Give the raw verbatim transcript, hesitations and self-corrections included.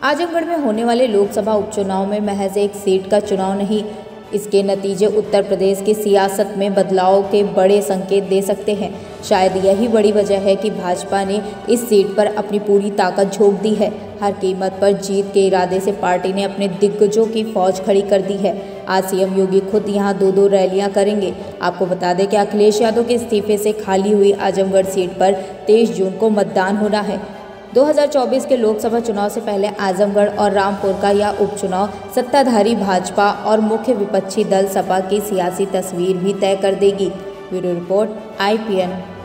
आजमगढ़ में होने वाले लोकसभा उपचुनाव में महज एक सीट का चुनाव नहीं, इसके नतीजे उत्तर प्रदेश की सियासत में बदलाव के बड़े संकेत दे सकते हैं। शायद यही बड़ी वजह है कि भाजपा ने इस सीट पर अपनी पूरी ताकत झोंक दी है। हर कीमत पर जीत के इरादे से पार्टी ने अपने दिग्गजों की फौज खड़ी कर दी है। आज सीएम योगी खुद यहां दो दो रैलियां करेंगे। आपको बता दें कि अखिलेश यादव के इस्तीफे से खाली हुई आजमगढ़ सीट पर तेईस जून को मतदान होना है। दो हज़ार चौबीस के लोकसभा चुनाव से पहले आजमगढ़ और रामपुर का यह उपचुनाव सत्ताधारी भाजपा और मुख्य विपक्षी दल सपा की सियासी तस्वीर भी तय कर देगी। Bureau report I P N.